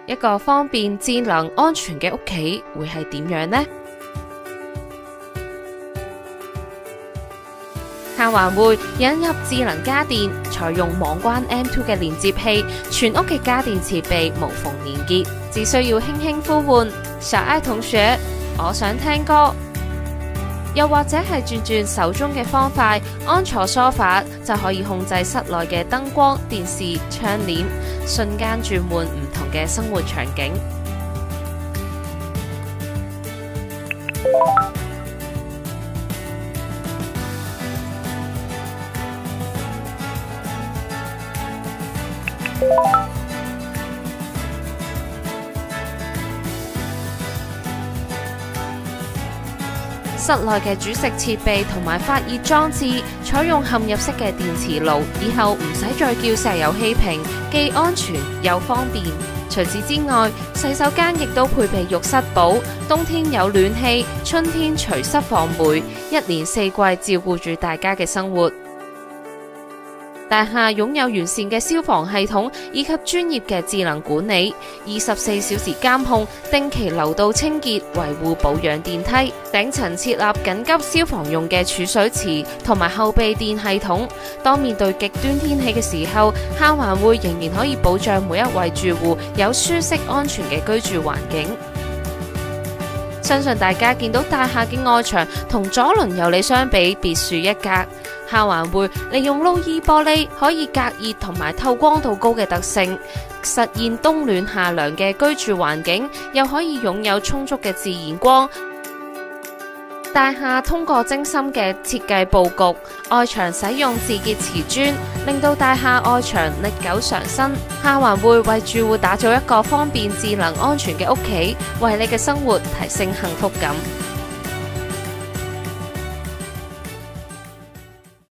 一個方便、智能、安全嘅屋企會係點樣呢？下環會引入智能家電，採用網關 M2 嘅連接器，全屋嘅家電設備無縫連結，只需要輕輕呼喚小愛同學，我想聽歌，又或者係轉手中嘅方塊，安坐梳化就可以控制室內嘅燈光、電視、窗簾，瞬間轉換唔同嘅生活場景。室內嘅煮食設備同埋發熱裝置採用嵌入式嘅電磁爐，以後唔使再叫石油氣瓶，既安全又方便。除此之外，洗手間亦都配備浴室寶，冬天有暖氣，春天除濕防霉，一年四季照顧住大家嘅生活。大廈擁有完善嘅消防系統以及專業嘅智能管理，24小時監控，定期流道清潔，維護保養電梯。頂層設立緊急消防用嘅儲水池同埋後備電系統。當面對極端天氣嘅時候，下環會仍然可以保障每一位住戶有舒適安全嘅居住環境。相信大家見到大廈嘅外牆同左鄰右里相比，別樹一格。下環會利用鎢衣玻璃可以隔熱同埋透光度高嘅特性，實現冬暖夏涼嘅居住環境，又可以擁有充足嘅自然光。大廈通過精心嘅設計佈局，外牆使用自結瓷磚，令到大廈外牆歷久常新。下環會為住戶打造一個方便、智能、安全嘅屋企，為你嘅生活提升幸福感。